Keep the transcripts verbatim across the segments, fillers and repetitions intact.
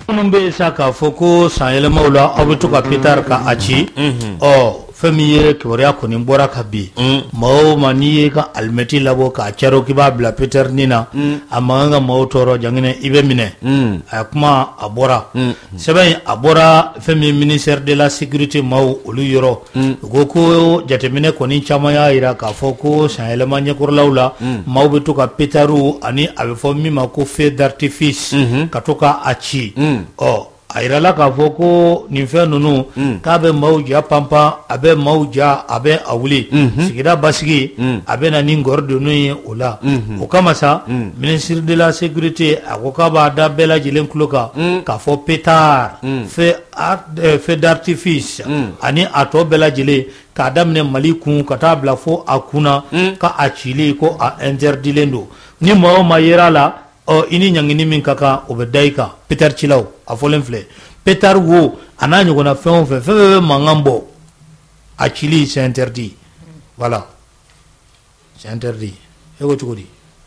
Numbe saka foko sayele maula abutuka Peter ka achi oh femiye kiboria kuni mbora kabi mao maniye ka almeti labo ka charo kiba bla Peter nina amanga mao toro jangine ibe mine akuma abora sebe abora femi ministère de la sécurité mao olu yoro goko jatemine koni chama ya ira ka foko sayele manye kurlaula mao butuka Peteru ani abefo mima ko feu d'artifice katoka achi oh airala ka foko ninfe nunu ka be mauja pampa abe mauja abe awuli sigira basigi abe na ningordo no ola o kama sa ministre de la sécurité akoka ba da bela jilen kloka ka fo pétard fait fait d'artifice ani ato bela jile ka damne malikun ka tabla fo akuna ka achili ko a interdilendo ni mo mayera la o ini nyangini min kaka obedaika Peter Chilaw a folen fle Peter wo ananyo kona fon fe fe mangambo a Chili c'est interdit voilà c'est interdit e go tukudi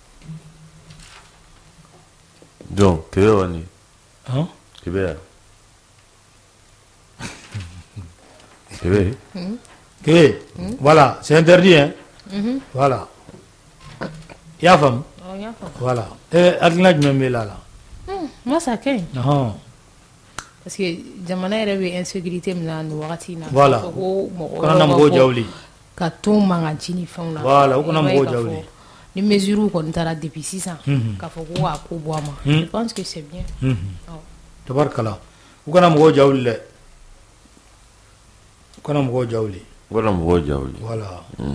donc que on est hein que bien que bien que voilà c'est interdit hein voilà ya fam voilà et atlaj même là là moi ça qu'est non parce que jamana era be insécurité mna no wakati na voilà kana mbo jawli ka to manga chini fauna voilà ukona mbo jawli ni mesure ko ntara depuis six ans ka fo ko akubwa ma je pense que c'est bien tabarkala ukona mbo jawli le ukona mbo jawli ukona mbo jawli voilà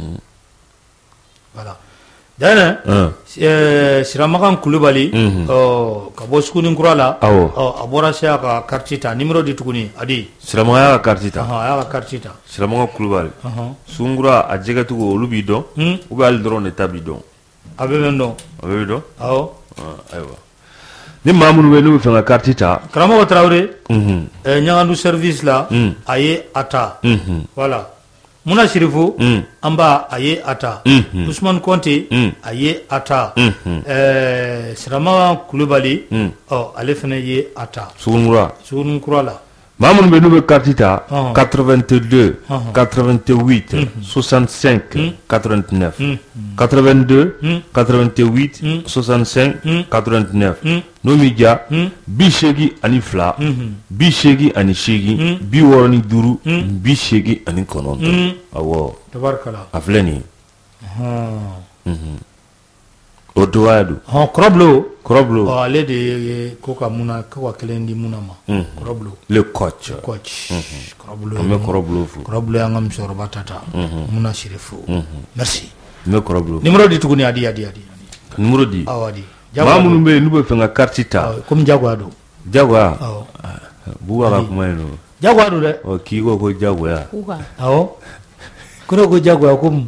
voilà dana euh Siramakan Kulubali oh ka boskuni nkurala oh abora sia ka kartita numéro di tukuni adi Siramaka kartita ah ya kartita Siramaka Kulubali sungura ajega tugo olubido ubal drone tabido abebendo abebido awo aywa ni mamunu we nu fanga kartita kramo Traoré eh nyangandu service la aye ata voilà Muna Shirifu mm. amba aye ata mm -hmm. Ousmane Konté mm. aye ata mm -hmm. eh Sirama Kulubali mm. oh ale fene ye ata Sunura Sunura la Mamoun Benube Kartita uh -huh. quatre-vingt-deux uh -huh. quatre-vingt-huit mm -hmm. soixante-cinq mm -hmm. quatre-vingt-neuf mm -hmm. quatre-vingt-deux mm -hmm. quatre-vingt-huit mm -hmm. soixante-cinq mm -hmm. quatre-vingt-neuf mm -hmm. Nomidja mm -hmm. Bishegi Anifla mm -hmm. Bishegi Anishegi mm -hmm. Biworoni Duru mm -hmm. Bishegi Anikononto mm -hmm. awo tabarkala afleni ah mhm mm Odoadu ha Kroblo Kroblo oh ale de koka muna kwa kelendi muna ma mm -hmm. Kroblo le coach le coach mm -hmm. Kroblo me Kroblo fu Kroblo yanga msoro batata mm -hmm. muna Shirifu mm -hmm. merci me Kroblo numéro di tukuni adi adi adi numéro di awadi Mamoun be nube fanga kartita comme Jaguado Jagwa buwa ka kuma ino Jaguado de o kigo ko Jagwa uka awo kuno ko Jagwa kum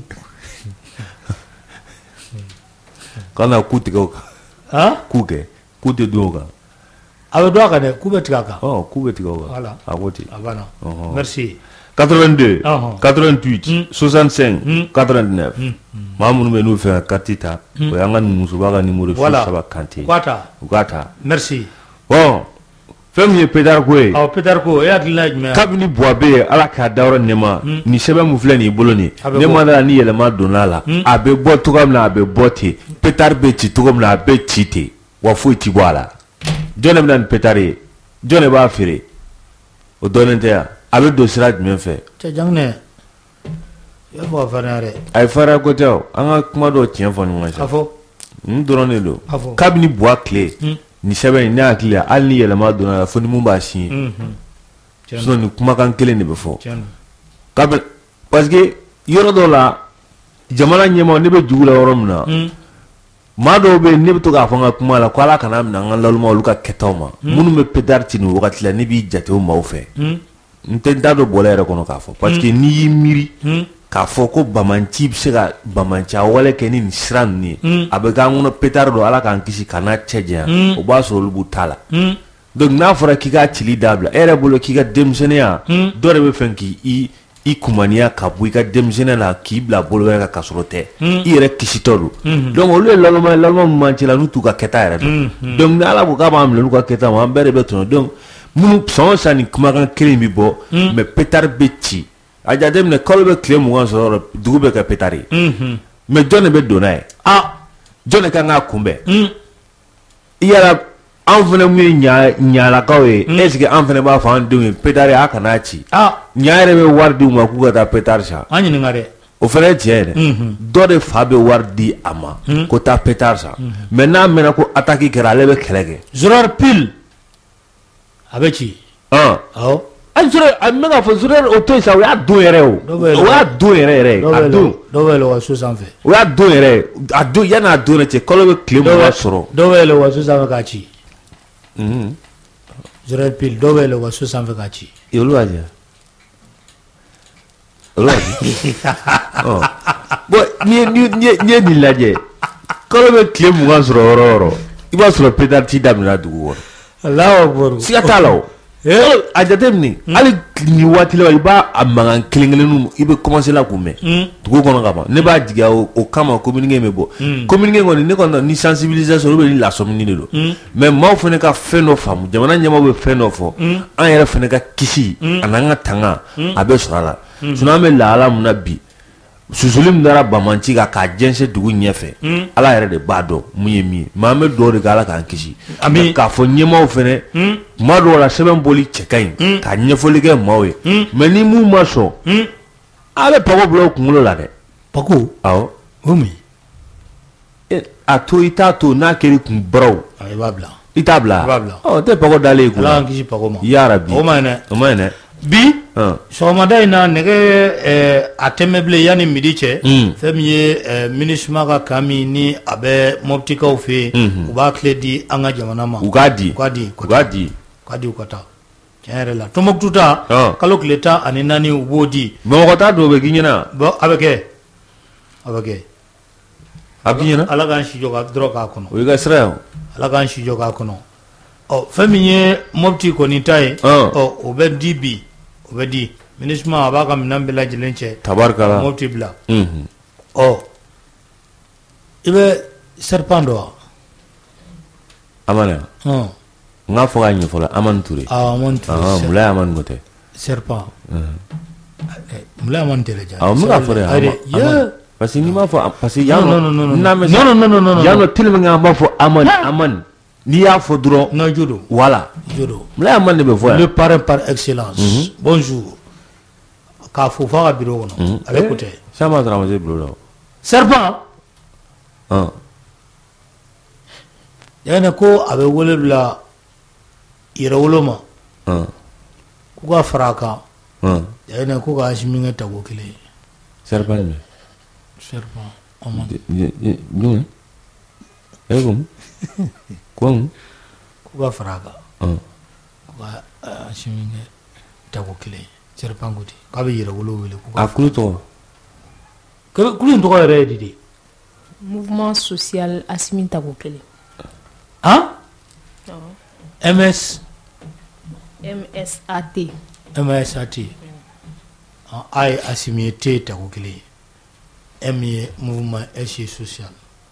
kana kutiga ha kuke kute doga awe doga ne kubetika oh kubetika voilà awoti abana merci quatre-vingt-deux quatre-vingt-huit soixante-cinq quatre-vingt-neuf Mamoun be nu fanga kartita o yanga musubaga numéro saba kanté kwata kwata merci bon femme Peter Kwe aw Peter Ko ya dilaj me kabini boabe ala ka dawra nema ni sebe mu fle ni boloni nema na ni yelema donala abe bo tugam na abe bote Peter be ti tugam na abe tite wa fu ti bwala jone mnan Petare jone ba fere o donente abe do siraj men fe te jangne ya bo fanare ay fara ko taw anga kuma do tien fon mo sa afo ndorone lo kabini boa clé ni sebe ni aklia al ni yelema donala fo ni mumba si mhm so ni kuma kan kele ne be fo kabel parce que yoro do la jamana nyema ne be jugula woromna ma do be ne be to ga fanga kuma la kwala kana mina ngan laluma luka ketoma munu me pedarti ni wakati la ne bi jate o mawfe ntenda do bolere kono ka fo parce que ni miri ka fo ko bamanti bi se ga bamancha wala ke ni sran ni abega ngono petardo ala kan kisi kana cheja o ba so lubu tala donc na fora ki ga chili dabla ere bolo ki ga demsenia dore be fenki i i kumania ka bu ga demsenia la ki bla bolo ga kasrote i re kisi todu donc o le laloma laloma manchi la nutu ka keta ere donc na ala bu ga ba am le lu ka keta ma bere be tono donc mun son sa ni kumakan kelen bi bɔ mais pétard bɛ ci a jateminɛ kalo bɛ tile mugan sɔrɔ dugu bɛ kɛ pétard ye mais jɔn de bɛ don n'a ye ah jɔn de kan k'a kunbɛn i yɛrɛ an fana mun ye ɲa ɲalakaw ye est ce que an fana b'a fɔ an denw ye pétard a kana ci ah ɲa yɛrɛ bɛ wari di u ma k'u ka taa pétard san an ɲininka dɛ o fana ye tiɲɛ ye dɛ dɔ de fa bɛ wari di a ma ko taa pétard san mais n'a mɛnna ko attaque kɛra ale bɛ kɛlɛ kɛ Zorar pile a bɛ ci awɔ ali Zorar a bɛ ka fɔ Zorar o to yen sa o y'a don yɛrɛ o o y'a don yɛrɛ yɛrɛ a don dɔw bɛ yɛlɛ waso sanfɛ o y'a don yɛrɛ a don yan'a don yɛrɛ cɛ kalo bɛ tile mugan sɔrɔ dɔw bɛ yɛlɛ waso sanfɛ k'a ci Zorar pile dɔw bɛ yɛlɛ waso sanfɛ k'a ci olu b'a jɛ olu b'a jɛ bon n'i ye n'i ye n'i ye nin lajɛ kalo bɛ tile mugan sɔrɔ yɔrɔ o yɔrɔ i b'a sɔrɔ pétard ci daminɛna dugu kɔnɔ Alahu Akibaru siga t'a la o a jateminɛ hali nin waati la i b'a a mankan kelen kelenninw i bɛ commencer la k'u mɛn dugu kɔnɔ ka ban ne b'a jigiya o kama communiqué bɛ bɔ communiqué kɔni ne kɔni ni sensibilisation olu bɛ ni lasɔmini de don mais maaw fana ka fɛn dɔ faamu jamana ɲɛmaaw bɛ fɛn dɔ fɔ an yɛrɛ fana ka kisi a n'an ka tanga a bɛ sɔrɔ a la sinon an bɛ lahala mun na bi susuli min dara Bamanci kan k'a jɛnsɛn dugu ɲɛfɛ ala yɛrɛ de b'a dɔn mun ye min ye mais an bɛ dugawu de kɛ ala k'an kisi k'a fɔ ɲɛmaaw fana tuma dɔw la sɛbɛn bɔli cɛ ka ɲi ka ɲɛfɔli kɛ maaw ye mais ni mun ma sɔn a bɛ pako bila o kunkolo la dɛ pako awɔ o mun a to i t'a to n'a kɛra kun baraw i b'a bila i t'a bila i b'a bila ɔ o tɛ pako dalen ye kun ala k'an kisi pako ma yarabi o ma ɲi dɛ o ma ɲi dɛ bi sɔgɔmada in na nɛgɛ a tɛmɛ bilen yanni midi cɛ fɛn min ye MINUSMA ka kan min ni a bɛ mɔbitikaw fɛ yen u b'a tile di an ka jamana ma u k'a di u k'a di u k'a di u k'a di u ka taa tiɲɛ yɛrɛ la Tɔnbukutu ta kalo tile tan ani naani u b'o di Bamakɔ ta dɔw bɛ k'i ɲɛna bon a bɛ kɛ a bɛ kɛ a b'i ɲɛna ala k'an si jɔ ka dɔrɔn k'a kɔnɔ o y'i ka sira ye o ala k'an si jɔ k'a kɔnɔ ɔ fɛn min ye mɔbiti kɔni ta ye ɔ o bɛ di bi o bɛ di MINUSMA a b'a ka minɛn bɛɛ lajɛlen cɛ tabarikala mɔbiti bila ɔ i bɛ serpent dɔn wa Amani n k'a fɔ k'a ɲɛfɔ la Amani Ture ah Amani Ture Mulaye Amani ko tɛ serpent Mulaye Amani tɛ dɛ awɔ n bɛ k'a fɔ dɛ parce que n'i m'a fɔ parce que yan non non non n'a mɛ non non non non yan nɔ tellement que an b'a fɔ Amani Amani n'i y'a fɔ dɔrɔn non jodo voilà jodo Mulaye Amani de bɛ fɔ yan le parrain par excellence bonjour k'a fɔ f'a ka bureau kɔnɔ a bɛ ko tɛ Sama Dramane bureau la serpent ɔn yanni ko a bɛ wele bila yɛrɛwolo ma k'u ka fara a kan yanni ko ka Asimi kɛ tago kelen ye serpent min serpent Amani jumɛn e ko mun ko mun k'u ka fara a kan k'u ka Asimi kɛ tago kelen ye serpent ko ten k'a bɛ yɛrɛwolo wele a kulu tɔgɔ kulu in tɔgɔ yɛrɛ ye di de mouvement social Asimi tago kelen hein M S M S A T M S A T a ye Asimi ye T tago kelen ye M ye mouvement S social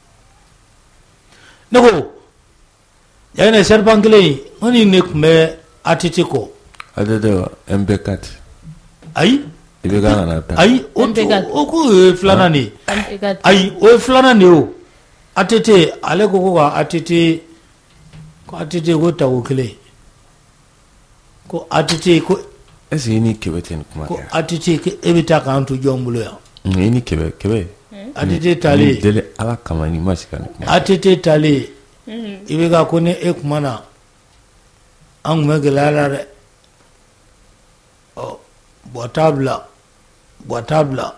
ne ko yanni serpent kelen in n ni ne tun bɛ A T T kɔ A T T wa M P quatre ayi i bɛ kan ka na ta ayi o o ko ye filanan de ye ayi o ye filanan de ye o A T T ale ko ko ka A T T ko A T T ko tago kelen ko A T T ko est ce que i ni Kɛbɛ tɛ nin kuma kɛ ko A T T ko e bɛ taa k'an to jɔn bolo yan i ni Kɛbɛ Kɛbɛ A T T talen deli ala kama ni ma se ka nin kuma A T T talen i bɛ ka ko ni e kuma na an tun bɛ gɛlɛya la dɛ ɔ bɔ t'a bila bɔ t'a bila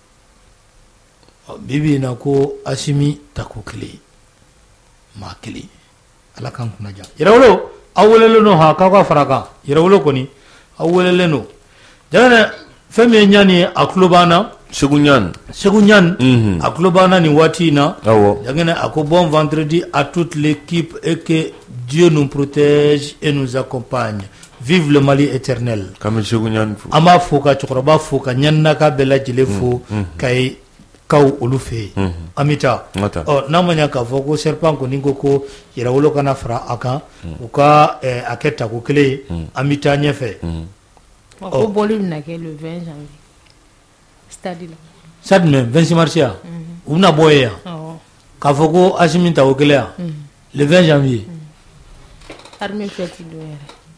ɔ bi bi in na ko Asimi tago kelen maa kelen ala k'an kunna diya yɛrɛwolo aw welelen don ha k'aw ka fara kan yɛrɛwolo kɔni aw welelen don jamana fɛn min ye ɲani ye a tulo b'an na Segu ɲani Segu ɲani a tulo b'an na nin waati in na awɔ jangɛnɛ a ko bon vendredi à toute l'équipe et que Dieu nous protège et nous accompagne vive le Mali éternel kami Segu ɲani fo an b'a fo ka cɛkɔrɔba fo ka ɲaninaka bɛɛ lajɛlen fo Kayi kaw olu fe amita oh namanya ka fɔ ko serpent ko ningo ko yira wolo kana fara akan u ka aketa ko kele amita ɲɛfɛ ko boli na ke le vingt janvier stade la stade mais vingt mars ya u na boye ya ka fɔ ko asimi ta ko kele ya le vingt janvier armée fête do yɛrɛ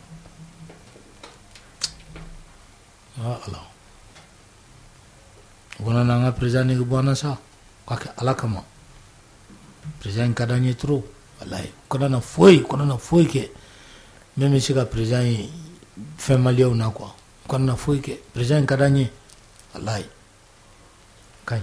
ah alors on a un président qui est ça ala kama président ka d'anye trop wallahi on a foi on a foi que même si le président fait malien ou na quoi on a foi que président ka d'anye wallahi kai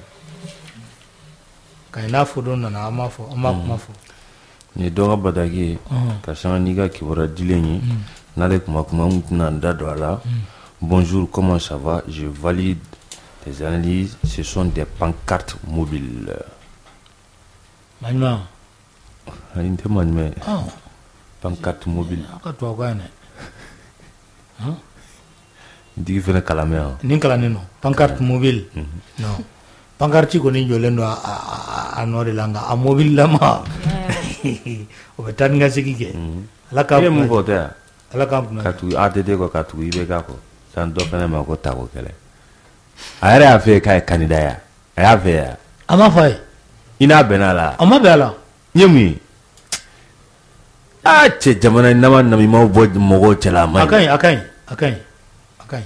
kai na fo don na amafo amafo ni donga badagi ka shanga niga kibora dilenyi nale kuma kuma mutuna ndado ala. Bonjour, comment ça va? Je valide tes analyses. Ce sont des pancartes mobiles. Manuel. Inte Manuel. Ah. Pancarte mobile. Aka to ko ne. Hein? Digi fene kalame. Ni kala ne no. Pancarte mobile. Non. Pancarte ko ni jolendo a a no de langa a mobile lama. O betanga sikike. La ka mo voter. La ka ka tu A D D ko ka tu ibe ka ko. San do fene ma ko ta ko kele. Ayare afe kai candidat ya. Ayave ya. Ama fay. Ina benala. Ama bela. Nyemi. Ah che jamana nama nami ma bo mogo chela mai. Akai akai akai. Akai.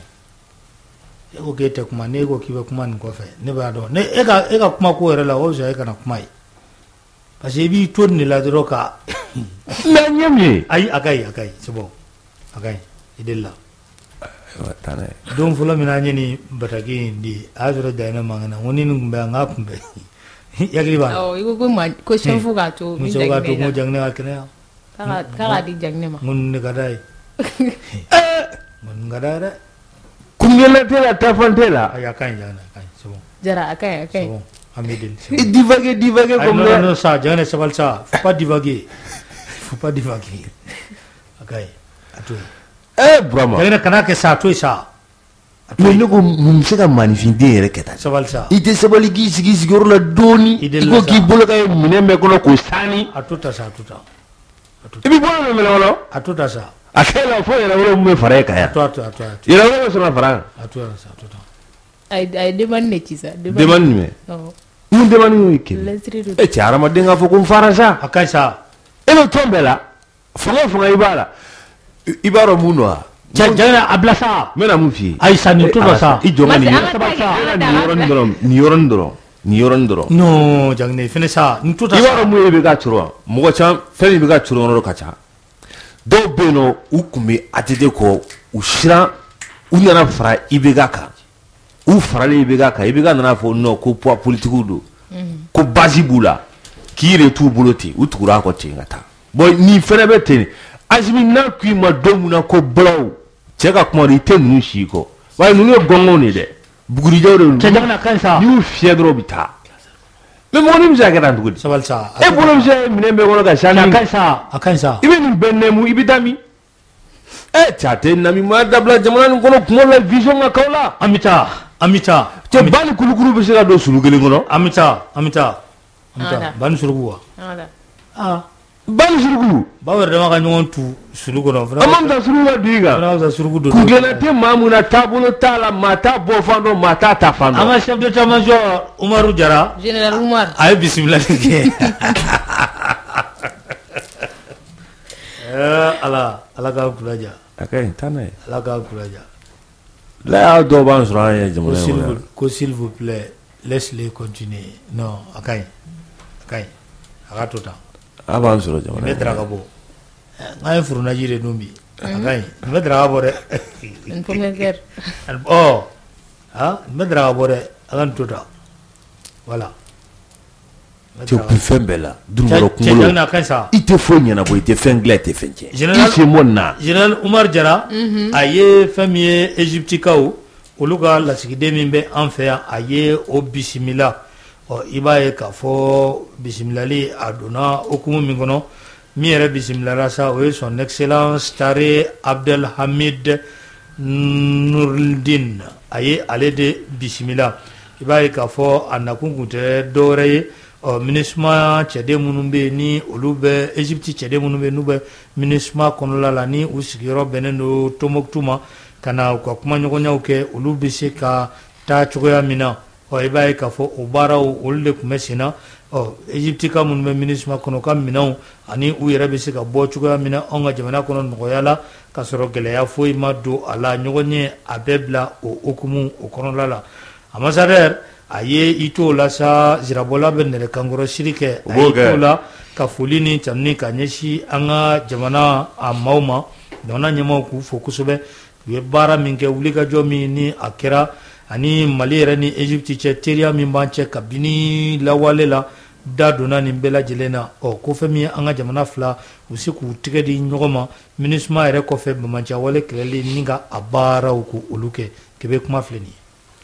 Ego gete kuma ne go kibe kuma ni ko fe. Ne ba do. Ne ega ega kuma ko re la o ja ega na kuma yi. Parce que bi tourne la droka. Na nyemi. Ai akai akai c'est bon. Akai. Idella. Tane. Don fulo mina nyeni bataki ndi azro daina mangana woni ngumbe ngakumbe. Yagri ba. Oh, iko ko ma ko chefu ga to mi jagne. Mo to mo jagne akene. Kara kara di jagne ma. Mun ne gadai. Eh, mun gadara. Kungela tela tafantela. Aya kan jana kan, c'est bon. Jara akai akai. C'est bon. Amidil. Et divaguer divaguer comme non non ça, jagne c'est pas ça. Faut pas divaguer. Faut pas divaguer. Akai. Atu. Eh brama. Jagne kana ke sa to sa. Mais ne ko mumse ka manifinde yere keta. Sabal sa. Ite sabali gi sigi sigoro la doni. Iko ki bolo kay mune me kono ko sani. Atuta sa atuta. Atuta. Ibi bolo me lolo. Atuta sa. Akela fo yere woro me fare kaya. Atuta atuta. Yere woro so na fara. Atuta sa atuta. Ai ai demande ne ci sa. Demande me. Oh. Mun demande ni ke. Lettre. E tiara ma denga fo ko fara sa. Akai sa. E no tombela. Fonga fonga ibala. Ibaro munwa. Jana ablasa mena mu fi ay sani to sa I jonga ni ni yoron dorom ni yoron dorom ni yoron dorom no jangne fene sa ni to sa ibaro mu ebe ga churo mo cha feni be ga churo no kacha do beno ukumi atede ko ushira unyana fara ibe ga ka u fara le ibe ga ka ibe ga na fo no ko po politiku do ko bazibula kire tu buloti utura ko tingata boy ni fere be teni azmi na kui ma domuna ko blow cheka kuma rite nu shiko wa nu ne gongo ne de buguri jawre cheka na kansa yu fiedro bita le moni mja ga dan dugudi sabal sa e bolo mja mine me gono ga shani kansa akansa ibe ni benne mu ibidami e chate na mi ma dabla jamana ni gono kuma la vision ga kawla amita amita te bani kulukuru be sira do sulu gele gono amita amita amita ban suruwa ala ah ban surugu bawer de maka ñon tu surugu no amam da surugu diga na za surugu do ku gena te mamuna tabulo tala mata bo fando mata ta fando ama chef de état major Umaru Jara général Umar ay bismillah ke eh ala ala ga kulaja akay tanay ala ga kulaja la do ban sura ya jamana ko s'il vous plaît laisse-les continuer non akay akay aga tota aban sura jamana me draga bo ngai furuna jire numbi akai me draga bo re en pometer oh ah me draga bo re agan tota voilà tu peux faire bella dumoro kumolo na kansa ite fonya na bo ite fengle te fenje ite monna general Umar Jara aye famille égyptikaw oluga la sigide mimbe en fait aye o bismillah o ibaye ka fo bismillah aduna okumu mingono mi yere bismillah rasa o son excellence Tare Abdel Hamid Nuruddin aye ale de bismillah i b'a ye k'a fɔ a nakun kun tɛ dɔwɛrɛ ye ɔ MINUSMA cɛden minnu bɛ yen ni olu bɛ Egypte cɛden minnu bɛ yen n'u bɛ MINUSMA kɔnɔna la ni u sigiyɔrɔ bɛnnen don Tombouctou ma ka na u ka kumaɲɔgɔnyaw kɛ olu bɛ se ka taa cogoya min na ɔ i b'a ye k'a fɔ o baaraw olu de tun bɛ sen na ɔ Egypte ka minnu bɛ MINUSMA kɔnɔ ka minɛnw ani u yɛrɛ bɛ se ka bɔ cogoya min na anw ka jamana kɔnɔ nɔgɔya la ka sɔrɔ gɛlɛya foyi ma don a la ɲɔgɔn ye a bɛɛ bila o hukumu o kɔnɔna la ambassadeur a ye i t'o la sa Zirabɔla bɛ nɛrɛkankɔrɔ siri kɛ a ye i t'o la ka foli ni tanuni ka ɲɛsin an ka jamana a maaw ma jamana ɲɛmaaw k'u fo kosɛbɛ u ye baara min kɛ wulikajɔ min ni a kɛra ani Mali yɛrɛ ni Egypte cɛ teriya min b'an cɛ kabini lawale la da donna nin bɛɛ lajɛlen na ɔ ko fɛn min ye an ka jamana fila u se k'u tɛgɛ di ɲɔgɔn ma MINUSMA yɛrɛ kɔfɛ Bamajan wale kɛlɛli ni ka a baaraw ko olu kɛ k'e bɛ kuma filɛ nin ye.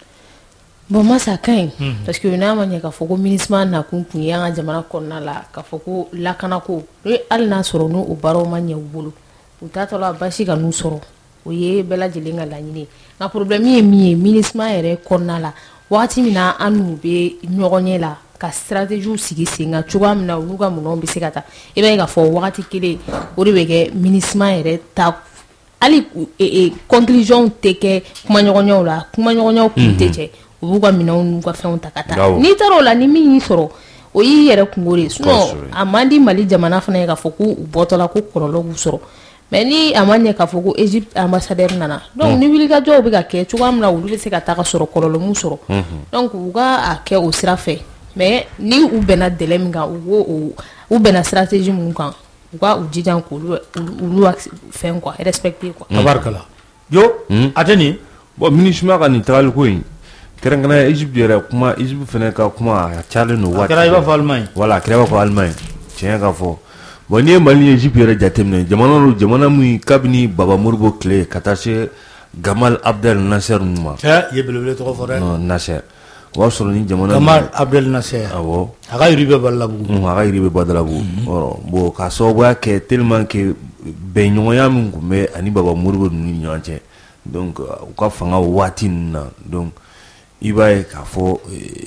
Bon masa ka ɲi parce que n'a ma ɲɛ k'a fɔ ko MINUSMA nakun kun ye an ka jamana kɔnɔna la k'a fɔ ko lakanako hali n'a sɔrɔ n'o baaraw ma ɲɛ u bolo u taatɔ la basi ka n'u sɔrɔ o ye bɛɛ lajɛlen ka laɲini nka problème ye min ye MINUSMA yɛrɛ kɔnɔna la waati min na an n'u bɛ ɲɔgɔn ɲɛ la ka stratégie sigi sen kan cogoya min na olu ka minɛnw bɛ se ka taa i b'a ye k'a fɔ wagati kelen o de bɛ kɛ MINUSMA yɛrɛ ta hali conclusion tɛ kɛ kumaɲɔgɔnyaw la kumaɲɔgɔnyaw kun tɛ cɛ u b'u ka minɛnw n'u ka fɛnw ta ka taa n'i taara o la ni min y'i sɔrɔ o y'i yɛrɛ kungo de sinon a man di Mali jamana fana ye k'a fɔ ko u bɔtɔ la ko kɔlɔlɔ b'u sɔrɔ mais ni a ma ɲɛ k'a fɔ ko Egypte ambassadeur nana donc ni wulikajɔw bɛ ka kɛ cogoya min na olu bɛ se ka taa ka sɔrɔ kɔlɔlɔ m'u sɔrɔ donc u ka a kɛ o sira fɛ mais ni u bɛnna délai min kan u u bɛnna stratégie mun kan u ka u jija k'olu olu fɛn quoi respecter quoi. Tabarikala jo a tɛ nin bon MINUSMA ka nin tagali ko in kɛrɛnkɛrɛnnen Egypte yɛrɛ kuma Egypte fana ka kuma a cayalen don waati. A kɛra i b'a fɔ Allemagne. Voilà a kɛra i b'a fɔ Allemagne tiɲɛ ka fɔ bon n'i ye Mali ni Egypte yɛrɛ jateminɛ jamana don jamana min kabini Baba Modibo tile ka taa se Gamal Abdel Nasser ninnu ma. Cɛ i ye belebele tɔgɔ fɔ dɛ. non Nasser o y'a sɔrɔ ni jamana. Gamal Abdel Nasser. awɔ a ka yiri bɛ Badalabugu. a ka yiri bɛ Badalabugu. bon k'a sababuya kɛ tellement que bɛnɲɔgɔnya min tun bɛ ani Baba Modibo ninnu ni ɲɔgɔn cɛ donc u ka fanga waati ninnu na donc i b'a ye k'a fɔ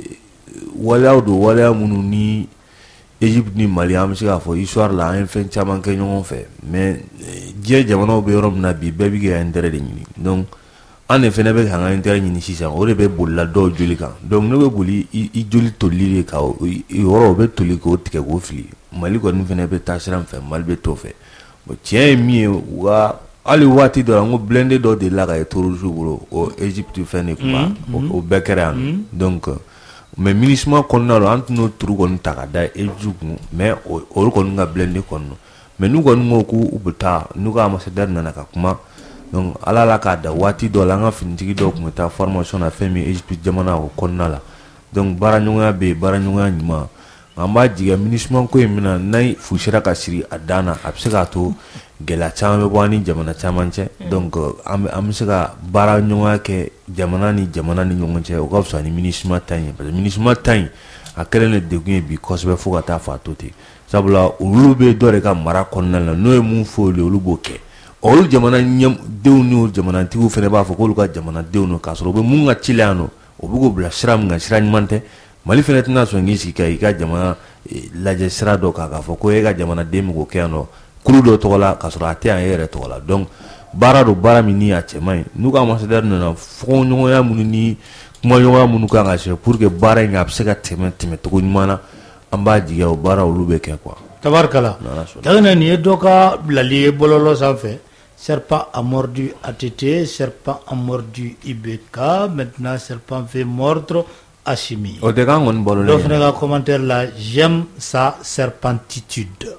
waleyaw don waleya minnu ni Egypte ni Mali an bɛ se k'a fɔ histoire la an ye fɛn caman kɛ ɲɔgɔn fɛ mais diɲɛ jamanaw bɛ yɔrɔ min na bi bɛɛ bɛ kɛ intérêt de ɲini donc an de fana bɛ k'an ka intérêt ɲini sisan o de bɛ bolila dɔw joli kan donc ne bɛ boli i joli tolili de kan o yɔrɔ o bɛ toli k'o tigɛ k'o fili Mali kɔni fana bɛ taa sira min fɛ Mali bɛ t'o fɛ bon tiɲɛ ye min ye u ka hali waati dɔ la n ko blindé dɔ de la ka ye terroriste bolo o Egypte fɛn de kuma o bɛɛ kɛra yan donc mais MINUSMA kɔnɔna la an tun n'o turu kɔni ta ka da Egypte kun mais olu kɔni ka blindé kɔnɔ mais n'u kɔni ko k'u bɛ taa n'u ka ambassadeur nana ka kuma donc ala la k'a da waati dɔ la an ka finitigi dɔw tun bɛ taa formation na fɛn min Egypte jamana o kɔnɔna la donc baaraɲɔgɔnya bɛ yen baaraɲɔgɔnya ɲuman an b'a jigin MINUSMA ko in min na n'a fusira ka siri a dan na a bɛ se k'a to gɛlɛya caman bɛ bɔ an ni jamana caman cɛ donc an bɛ se ka baara ɲɔgɔnya kɛ jamana ni jamana ni ɲɔgɔn cɛ o ka fisa ni MINUSMA ta in ye parce que MINUSMA ta in a kɛlen de degun ye bi kosɛbɛ fo ka taa fɔ a to ten sabula olu bɛ dɔ de ka mara kɔnɔna la n'o ye mun fɔ olu ye olu b'o kɛ olu jamana denw ni jamanatigiw fana b'a fɔ k'olu ka jamanadenw don k'a sɔrɔ u bɛ mun ka ci la yan nɔ o bɛ k'o bila sira min kan sira ɲuman tɛ Mali fana tɛna sɔn k'i sigi ka i ka jamana lajɛ sira dɔ kan k'a fɔ ko e ka jamanaden min k'o kɛ yan nɔ kulu dɔ tɔgɔ la k'a sɔrɔ a tɛ yan e yɛrɛ tɔgɔ la donc baara don baara min ni a cɛ man ɲi n'u ka ambassadeur nana fɔɲɔgɔnya minnu ni kumaɲɔgɔnya minnu kan ka se pour que baara in a bɛ se ka tɛmɛ tɛmɛ cogo ɲuman na an b'a jigiya o baara olu bɛ kɛ quoi. Tabarikala daga nin ye dɔ ka bilali ye bɔlɔlɔ sanfɛ serpent a mordu A T T, serpent a mordu I B K, maintenant serpent fait mordre Assimi. O de kan kɔni bɔlɔlɔ ye. Dɔ fana ka commentaire la j'aime sa serpentitude.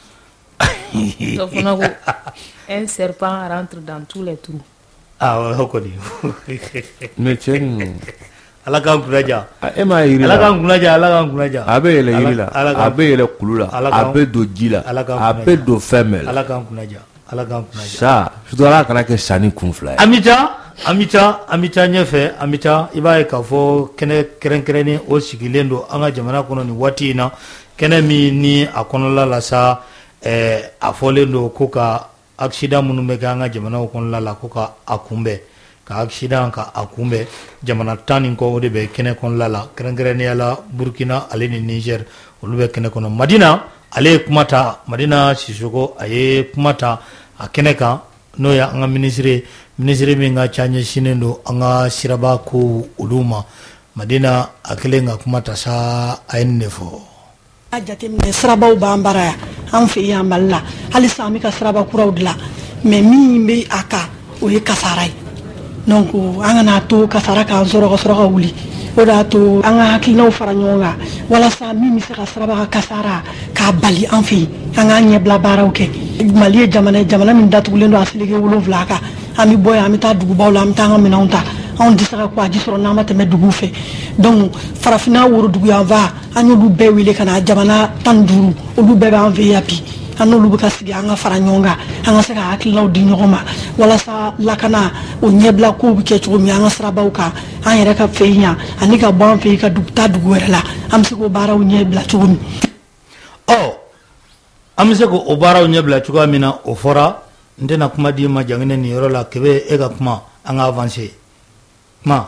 Donc, on a un serpent rentre dans tous les trous. Ah, on connaît. Mais tiens. Ala kan kunaja. E ma yiri la. Ala kan kunaja, ala kan kunaja. A bɛ yɛlɛ yiri la, a bɛ yɛlɛ kulu la, a bɛ don ji la, a bɛ don fɛn bɛɛ la. Ala kan kunaja, ala kan kunaja. Sa, surtout ala kana kɛ sani kun fila ye. Amita, amita, amita ɲɛfɛ, amita, i b'a ye k'a fɔ kɛnɛ kɛrɛnkɛrɛnnen o sigilen don an ka jamana kɔnɔ nin waati in na, kɛnɛ min ni a kɔnɔla la sa. Eh, a fɔlen don ko ka accident minnu bɛ kɛ an ka jamanaw kɔnɔna la ko ka a kunbɛn ka accident ka akumbe jamana tani ko de be kene kon lala krengrene ala Burkina ale ni Niger olu be kene kono Madina ale kumata Madina Sissoko aye kumata akene kan no ya anga ministre ministre mi nga chanye sinendo anga siraba ko uluma Madina akelenga kumata sa ayennefo jatemne sirabaw bambara ya an fe ya malla hali sami ka siraba kuraw dila mais mi be aka o ye kasaray donc an na to kasara ka zoro ko soro wuli o da to an hakinaw fara nyonga wala sa mi mi se ka siraba ka kasara ka bali an fe an ga nye bla baraw ke mali jamana jamana min datugulen do asilege wolonvla ka ami boy ami ta dugu bawla ami ta ngamina unta on disara ko aji soro nama teme dugu fe donc farafina woro dugu ya va anyo du be wile kana jamana tanduru o du be ga V I P anu lu ka sigi anga fara nyonga anga se ka akila di nyoma wala sa lakana o nyebla ko bi ke chumi anga sra bauka an yere ka feinya ani ka bon fe ka dukta dugu wala am se ko bara o nyebla chumi oh am se ko o bara o nyebla chuma mina o fora ndena kuma di ma jangene ni yoro la kebe e ga kuma anga avancer ma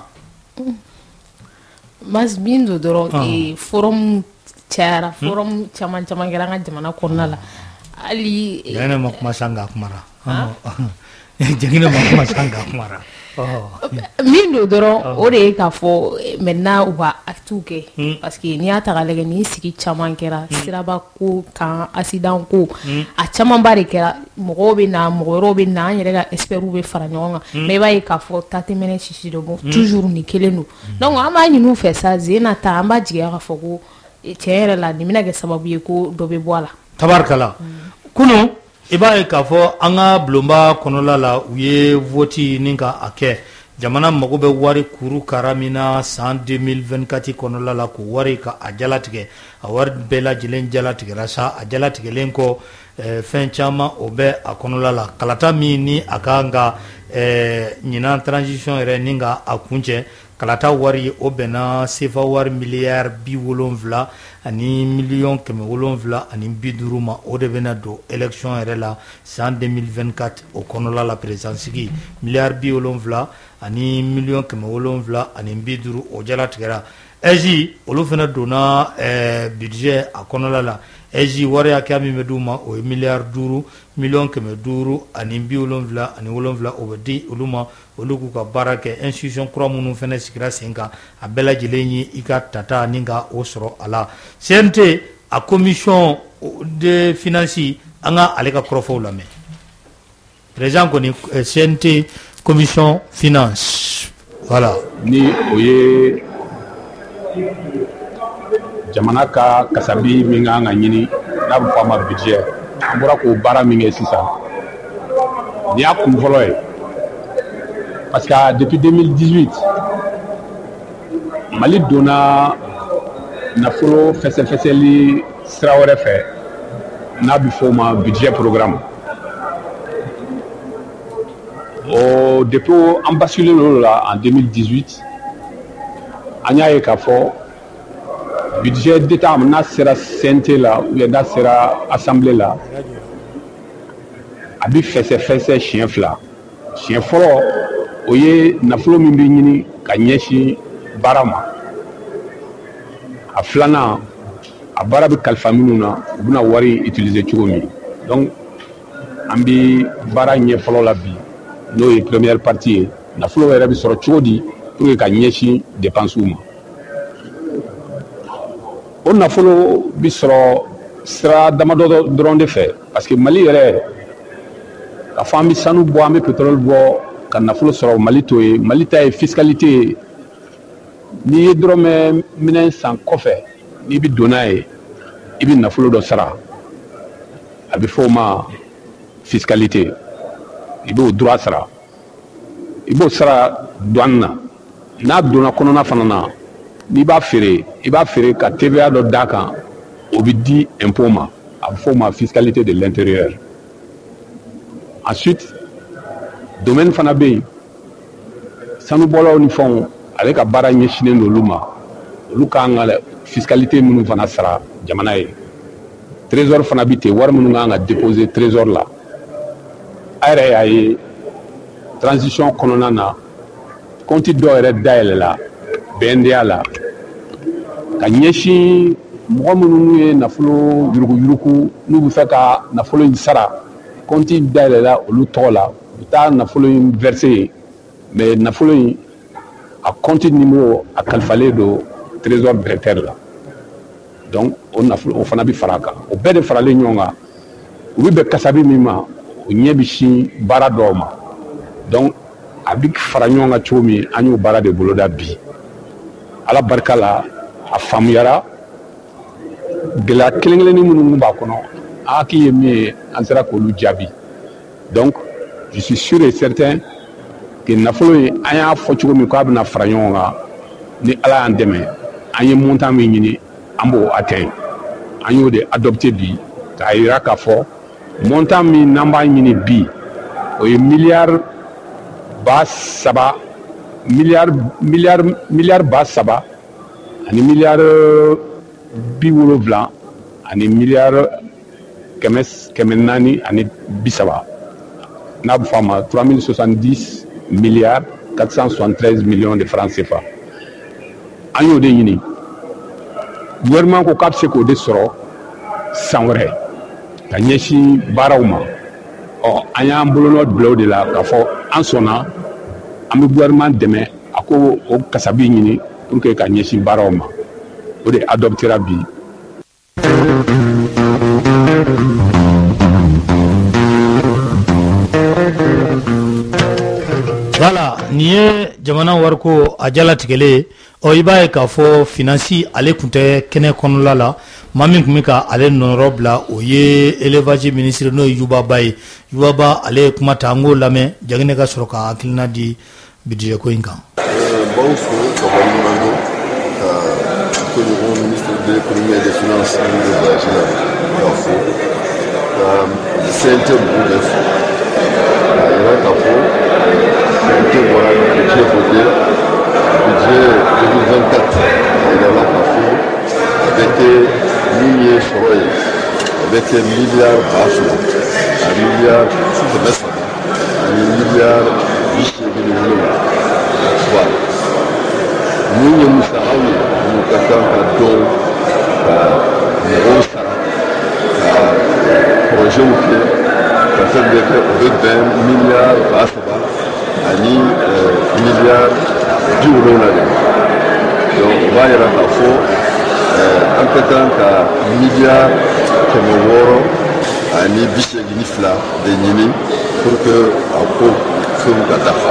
mas bindo doro e forum chara forum chaman chaman geranga jamana konnala ali yana makuma sanga kumara jangina makuma sanga kumara bindo doro o de ka fo maintenant uba atuke parce que ni ata galege ni sigi chaman kera siraba ko kan accident ko a chaman bare kera mogo be na mogo be na yere ga esperu be fara nyonga mais ba e ka fo tati mene chichi do bon toujours ni kelenu donc ama ni nu fe ça zena ta amba jiga ka fo ko tiere la ni mina ke sababu ye ko do be boala tabarkala kuno iba e ka fo anga blomba konola la uye voti ninka ake jamana mago be wari kuru karamina san deux mille vingt-quatre konola la ko wari ka ajalatige a wari bela jilen jalatige rasa ajalatige lenko eh, fen chama obe akonola la kalata mi ni akanga eh, nyina transition re ninga akunche kalata wari obena sefa wari milliard bi wolonvla ani million keme wolonvla ani biduruma o de bena do election re la san deux mille vingt-quatre o konola la présidence gi milliard bi wolonvla ani million keme wolonvla ani biduru o jala tigera eji olu fena dona eh, budget a konola la eji wari akami meduma o milliard duru million keme duru ani bi wolonvla ani wolonvla o bedi oluma oluku ka barake institution kura munu fena sikira senka a bela jilenyi ika tata ninga osro ala C N T a commission de finance anga aleka krofo la me président koni C N T commission finance voilà ni oye jamana ka kasabi minga nga nyini na bu fama budget ambura ko bara minga sisa ni akum voloy parce que depuis deux mille dix-huit Mali donna nafolo fese feseli srawore fe na bi foma budget programme au dépôt en basculé là en deux mille dix-huit anya e ka fo budget d'état na sera C N T là ou na sera assemblée là abi fese fese chien fla chien folo oye nafolo min bi nyini ka nyeshi barama a flana a bara bi kalfa minuna buna wari utiliser choumi donc ambi bara nye folo la bi no e première partie nafolo era bi soro chodi pour ka nyeshi dépense uma on nafolo bi soro sera damado dron de fait parce que Mali era la famille sanu bo ambe pétrole bo kan nafolo soro Mali to e Mali ta e fiscalité ni drome minen san kofe ni bi donaye ibi nafolo do sara abi foma fiscalité ibo droit sara ibo sara douane na dona kono na fanana ni ba fere iba fere ka T V A do daka obi di impôt ma abi foma fiscalité de l'intérieur. Ensuite domaine fanabe sanu bolo ni fon avec a bara nyeshine no luma luka ngala fiscalité munu fana sara jamana e trésor fana bité war munu nga déposer trésor là ara ay transition konona na compte dɔ yɛrɛ dayɛlɛ la B N D A la ka ɲɛsin mɔgɔ minnu ye nafolo yuruguyurugu n'u bɛ fɛ ka nafolo in sara compte dayɛlɛ la olu tɔgɔ la u bɛ taa nafolo in verser mais nafolo in a compte numéro a kalifalen don trésor directeur la donc o nafolo o fana bɛ fara a kan o bɛɛ de faralen ɲɔgɔn kan u bɛ bɛn kasabi min ma o ɲɛ bɛ sin baara dɔw ma donc a bɛ fara ɲɔgɔn kan cogo min an y'o baara de boloda bi ala barika la a faamuyara gɛlɛya kelen kelennin minnu b'a kɔnɔ an hakili ye min ye an sera k'olu jaabi donc je suis sûr et certain que nafolo in an y'a fɔ cogo min k'a bɛna fara ɲɔgɔn kan ni ala y'an dɛmɛ an ye montant min ɲini an b'o atteindre an y'o de adopté bi k'a yira k'a fɔ montant min n'an b'a ɲini bi o ye miliyari ba saba miliyari miliyari miliyari ba saba ani miliyari bi wolonwula ani miliyari kɛmɛ kɛmɛ naani ani bi saba n'a bɛ fɔ a ma trois mille soixante-dix milliards quatre cent soixante-treize millions de francs C F A an y'o de ɲini gouvernement ko k'a bɛ se k'o de sɔrɔ san wɛrɛ ka ɲɛsin baaraw ma ɔ an y'an bolonɔ bila o de la k'a fɔ an sɔnna an bɛ gouvernement dɛmɛ a ko o kasabi ɲini pour que ka ɲɛsin baaraw ma o de adoptera bi. Voilà, nin ye jamana wariko a jalatigɛlen ɔ i b'a ye k'a fɔ finance ale tun tɛ kɛnɛ kɔnɔla la maa min tun bɛ ka ale nɔrɔ bila o ye élevage ministre n'o ye Yubaba ye Yubaba ale ye kuma ta an k'o lamɛn Jagine ka sɔrɔ ka hakilina di budget ko in kan. Bon fo ka waliɲuman ka ko ɲɔgɔn ministre de l'économie et des finances ni de voyage la ka fo ka C N T mɔgɔw bɛ fo ka yira k'a fɔ C N T bɔra budget voté budget deux mille vingt-quatre a yira la k'a fɔ a bɛ kɛ min ye sɔrɔ ye a bɛ kɛ miliyari ba fila a miliyari kɛmɛ saba ani miliyari bi seegin ni wolonwula voilà mun ye musakaw ye mun ka kan ka dɔn ka mɔgɔw sara ka porojɛw kɛ ka fɛn bɛɛ kɛ o bɛ bɛn miliyari ba saba ani miliyari bi wolonwula de ma donc o b'a yira k'a fɔ an ka kan ka miliyari kɛmɛ wɔɔrɔ ani bi seegin ni fila de ɲini pour que a ko fɛnw ka dafa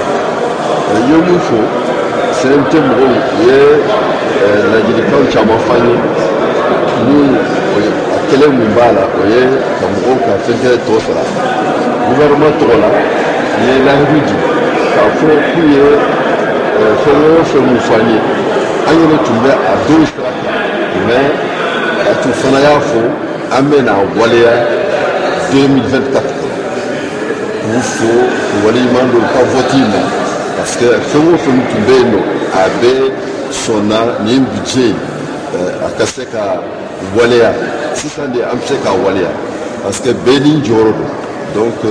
n ye mun fɔ C N T mɔgɔw ye ladilikanw caman f'an ye mun a kɛlen mun b'a la o ye ka mɔgɔw ka fɛn kɛ tɔ sara gouvernement tɔgɔ la n ye lahidu di k'a fɔ k'u ye fɛn o fɛn mun f'an ye an yɛrɛ tun bɛ a dɔw sira kan mais a tun fana y'a fɔ an bɛna waleya deux mille vingt-quatre k'u fo k'u waleɲuman don ka vote ma parce que fɛn o fɛn tun bɛ yen nɔ a bɛ sɔnna nin budget a ka se ka waleya sisan de an bɛ se ka waleya parce que bɛɛ ni jɔyɔrɔ don donc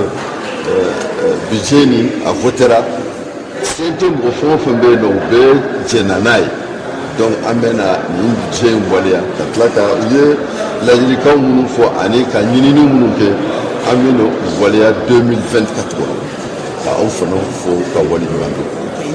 budget nin a votera C N T mɔgɔ fɛn o fɛn bɛ yen nɔ u bɛ jɛnna n'a ye donc an bɛna nin budget in waleya ka tila ka u ye ladilikan minnu fɔ ani ka ɲinini minnu kɛ an bɛna waleya deux mille vingt-quatre kɔnɔ ka aw fana fo ka waleɲuman don.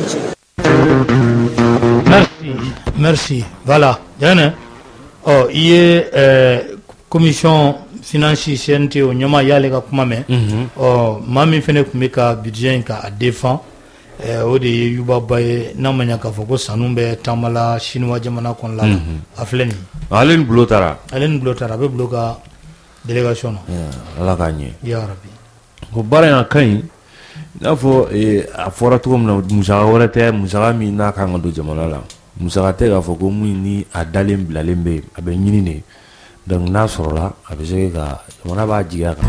Merci, merci. Voilà. Jane, oh, il y a euh, commission financière C N T o nyama yale ka kuma me. Oh, mami fene kumeka budget ka a défend. Eh, o de Yubaba ye namanya ka foko sanumbe tamala chinois jamana kon la. Afleni. Alen blotara. Alen blotara be bloka délégation. Yeah, ala ka ɲɛ. Ya Rabbi. Ko baara in a ka ɲi n'a fɔ a fɔra cogo min na musaka wɛrɛ tɛ musaka min n'a kan ka don jamana la musaka tɛ k'a fɔ ko mun ni a dalen bilalen bɛ yen a bɛ ɲini de donc n'a sɔrɔla a bɛ se ka jamana b'a jigi a kan.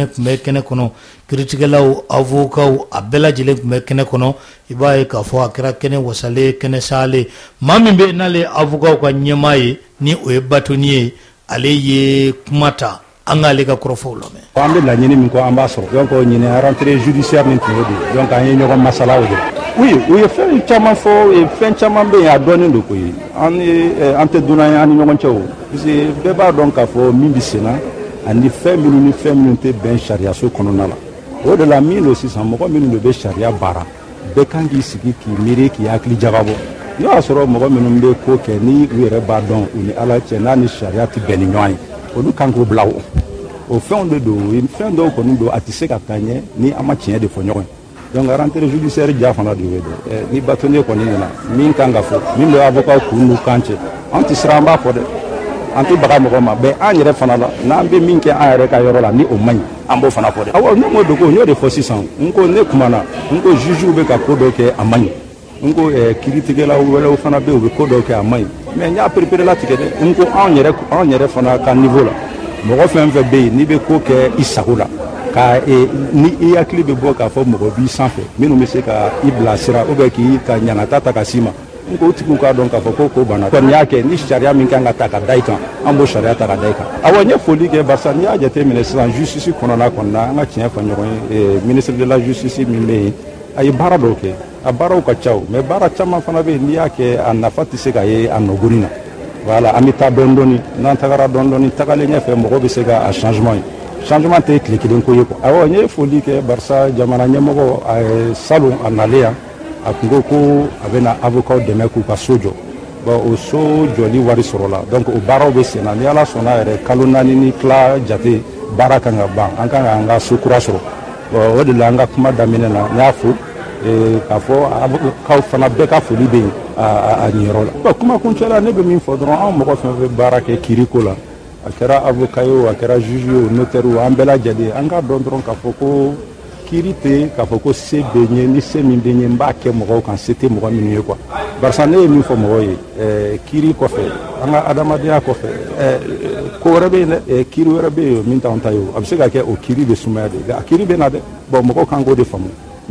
fana tun bɛ kɛnɛ kɔnɔ kiiritigɛlaw avocaw a bɛɛ lajɛlen tun bɛ kɛnɛ kɔnɔ i b'a ye k'a fɔ a kɛra kɛnɛ wasalen kɛnɛ salen maa min bɛ n'ale avocaw ka ɲɛmaa ye ni o ye Batoni ye ale ye kuma ta an k'ale ka kɔrɔfɔw lamɛn. An bɛ laɲini min kɔ an b'a sɔrɔ donc ɲinɛ rentrée judiciaire min tun y'o de ye donc an ye ɲɔgɔn masala o de la. Oui, u ye fɛn caman fɔ fɛn caman bɛ yen a dɔnnen don koyi an ye an tɛ dunan ye an ni ɲɔgɔn cɛ o parce que bɛɛ b'a dɔn k'a fɔ min bɛ sen na ani fɛn minnu ni fɛn minnu tɛ bɛn sariyaso kɔnɔna la o de la min don sisan mɔgɔ minnu de bɛ sariya baara bɛɛ kan k'i sigi k'i miiri k'i hakili jagabɔ n'o y'a sɔrɔ mɔgɔ minnu bɛ ko kɛ ni u yɛrɛ b'a dɔn u ni ala cɛ n'a ni sariya tɛ bɛn ni ɲɔgɔn ye olu kan k'o bila o o fɛnw de don fɛn dɔw kɔni don a tɛ se ka taa ɲɛ ni an ma tiɲɛ de fɔ ɲɔgɔn ye donc rentrée judiciaire ja fana de y'o de ni Batoni kɔni nana min kan ka fɔ min bɛ avocat kun n'u kan cɛ an tɛ siran an b'a fɔ dɛ an tɛ baga mɔgɔ ma bɛn an yɛrɛ fana la n'an bɛ min kɛ an yɛrɛ ka yɔrɔ la ni o man ɲi an b'o fana fɔ dɛ awɔ ne m'o dogo n y'o de fɔ sisan n ko ne kumana n ko juges bɛ ka ko dɔ kɛ a man ɲi n ko kiiritigɛlaw wɛrɛw fana bɛ yen u bɛ ko dɔw kɛ a man ɲi mais n y'a perepere latigɛ dɛ n ko anw yɛrɛ anw yɛrɛ fana ka niveau la mɔgɔ fɛn fɛn bɛ yen n'i bɛ ko kɛ i sago la ka ni i hakili bɛ bɔ k'a fɔ mɔgɔ b'i sanfɛ minnu bɛ se ka i bilasira ou bien k'i ka ɲangata ta ka s'i ma n ko o tigiw k'a dɔn k'a fɔ ko ko banna kɔni y'a kɛ ni sariya min kan ka ta ka da i kan an b'o sariya ta ka da i kan awɔ n ye foli kɛ barisa n'i y'a jateminɛ sisan justice kɔnɔna kɔnɔna an ka tiɲɛ fɔ ɲɔgɔn ye ministre de la justice min bɛ yen a ye baara dɔw kɛ a baaraw ka ca o mais baara caman fana bɛ yen n'i y'a kɛ a nafa tɛ se ka ye a nɔgɔni na voilà an bɛ taa dɔɔni dɔɔni n'an tagara dɔɔni dɔɔni tagalen ɲɛfɛ mɔgɔ bɛ se ka a changement ye changement tɛ tile kelen ko ye quoi awɔ n ye foli kɛ barisa jamana ɲɛmɔgɔ a ye salon a nalen yan a tun ko ko a bɛna avocat dɛmɛ k'u ka so jɔ bon o so jɔli wari sɔrɔla donc o baaraw bɛ sen na ni ala sɔnna yɛrɛ kalo naani ni tila jate baara kan ka ban an kan k'an ka so kura sɔrɔ bon o de la an ka kuma daminɛ na n y'a fo k'a fɔ avocat fana bɛɛ ka foli bɛ yen a ɲɛyɔrɔ la bon kuma kuncɛ la ne bɛ min fɔ dɔrɔn an mɔgɔ fɛn fɛn baara kɛ kiiriko la a kɛra avocat ye o a kɛra juge ye o notaire o an bɛɛ lajɛlen an k'a dɔn dɔrɔn k'a fɔ ko kiiri tɛ k'a fɔ ko se bɛ n ye ni se min bɛ n ye n b'a kɛ mɔgɔw kan se tɛ mɔgɔ minnu ye quoi barisa ne ye min fɔ mɔgɔw ye ɛɛ kiiri kɔfɛ an ka adamadenya kɔfɛ ɛɛ ko wɛrɛ bɛ yen dɛ kiiri wɛrɛ bɛ yen min t'anw ta ye o a bɛ se ka kɛ o kiiri bɛ sumaya de nka a kiiri bɛ na dɛ bon mɔgɔw kan k'o de faamu